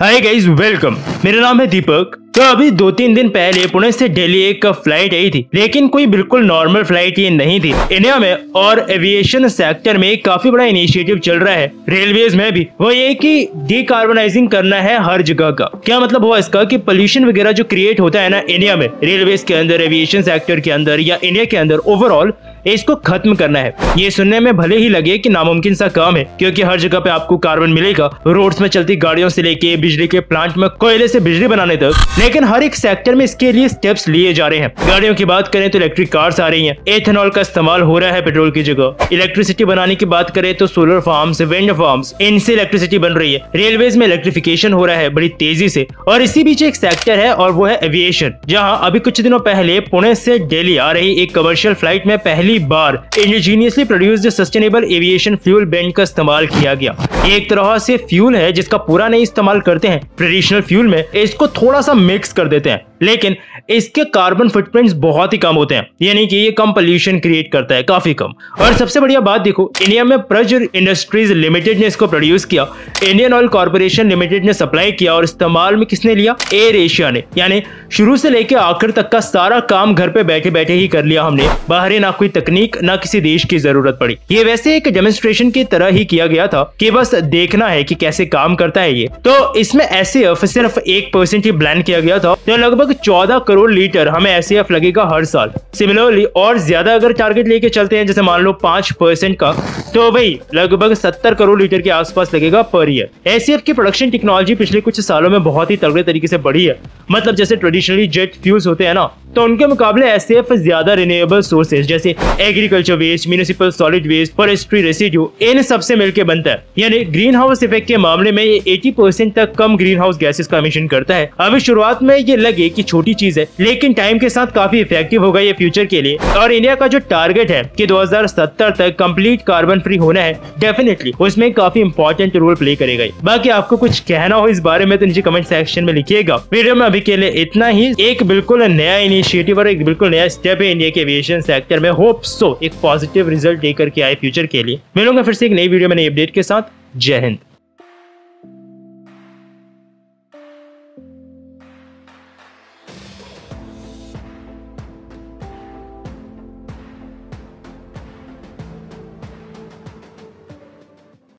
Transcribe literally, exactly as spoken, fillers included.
Hi guys, welcome. मेरा नाम है दीपक। तो अभी दो तीन दिन पहले पुणे से दिल्ली एक फ्लाइट आई थी, लेकिन कोई बिल्कुल नॉर्मल फ्लाइट ये नहीं थी। इंडिया में और एविएशन सेक्टर में काफी बड़ा इनिशिएटिव चल रहा है, रेलवेज में भी। वो ये कि डीकार्बनाइजिंग करना है हर जगह का। क्या मतलब हुआ इसका कि पोल्यूशन वगैरह जो क्रिएट होता है ना इंडिया में, रेलवेज के अंदर, एविएशन सेक्टर के अंदर या इंडिया के अंदर ओवरऑल, इसको खत्म करना है। ये सुनने में भले ही लगे कि नामुमकिन सा काम है, क्योंकि हर जगह पे आपको कार्बन मिलेगा, रोड्स में चलती गाड़ियों से लेके बिजली के प्लांट में कोयले से बिजली बनाने तक, लेकिन हर एक सेक्टर में इसके लिए स्टेप्स लिए जा रहे हैं। गाड़ियों की बात करें तो इलेक्ट्रिक कार्स आ रही हैं, एथेनॉल का इस्तेमाल हो रहा है पेट्रोल की जगह। इलेक्ट्रिसिटी बनाने की बात करें तो सोलर फार्म्स, विंड फार्म्स, इनसे इलेक्ट्रिसिटी बन रही है। रेलवेज में इलेक्ट्रिफिकेशन हो रहा है बड़ी तेजी से। और इसी बीच एक सेक्टर है और वो है एविएशन, जहाँ अभी कुछ दिनों पहले पुणे से दिल्ली आ रही एक कमर्शियल फ्लाइट में पहली बार indigenously produced sustainable aviation fuel blend का इस्तेमाल किया गया। एक तरह से फ्यूल है जिसका पूरा नहीं इस्तेमाल करते हैं ट्रेडिशनल फ्यूल में, इसको थोड़ा सा मिक्स कर देते हैं, लेकिन इसके कार्बन फुटप्रिंट्स बहुत ही कम होते हैं, यानी कि ये कम पोल्यूशन क्रिएट करता है, काफी कम। और सबसे बढ़िया बात देखो, इंडिया में प्रज इंडस्ट्रीज लिमिटेड ने इसको प्रोड्यूस किया, इंडियन ऑयल कॉर्पोरेशन लिमिटेड ने सप्लाई किया, और इस्तेमाल में किसने लिया? एयर एशिया ने। यानी शुरू से लेकर आखिर तक का सारा काम घर पे बैठे बैठे ही कर लिया हमने। बाहर ना कोई तकनीक ना किसी देश की जरूरत पड़ी। ये वैसे एक डेमोन्स्ट्रेशन की तरह ही किया गया था कि बस देखना है कि कैसे काम करता है ये। तो इसमें एसएएफ सिर्फ एक परसेंट ही ब्लेंड किया गया था, तो लगभग चौदह करोड़ लीटर हमें एसएएफ लगेगा हर साल। सिमिलरली और ज्यादा अगर टारगेट लेके चलते हैं, जैसे मान लो पांच परसेंट का, तो भाई लगभग सत्तर करोड़ लीटर के आसपास लगेगा पर ईयर। एसएएफ की प्रोडक्शन टेक्नोलॉजी पिछले कुछ सालों में बहुत ही तगड़े तरीके से बढ़ी है। मतलब जैसे ट्रेडिशनली जेट फ्यूल्स होते हैं ना, तो उनके मुकाबले एसएएफ ज्यादा रिन्यूएबल सोर्सेज जैसे agriculture waste, municipal solid waste, forestry residue, इन सबसे मिलकर बनता है। यानी ग्रीन हाउस इफेक्ट के मामले में ये अस्सी परसेंट तक कम ग्रीन हाउस गैसेस का एमिशन करता है। अभी शुरुआत में ये लगे कि छोटी चीज है, लेकिन टाइम के साथ काफी इफेक्टिव होगा ये फ्यूचर के लिए। और इंडिया का जो टारगेट है कि दो हज़ार सत्तर तक कंप्लीट कार्बन फ्री होना है, डेफिनेटली उसमें काफी इंपॉर्टेंट रोल प्ले करेगा। बाकी आपको कुछ कहना हो इस बारे में तो नीचे कमेंट सेक्शन में लिखिएगा। वीडियो में अभी के लिए इतना ही। एक बिल्कुल नया इनिशिएटिव और एक बिल्कुल नया स्टेप है इंडिया के एविएशन सेक्टर में। होप सो एक पॉजिटिव रिजल्ट लेकर के आए फ्यूचर के लिए। मिलूंगा फिर से एक नई वीडियो में नई अपडेट के साथ। जय हिंद।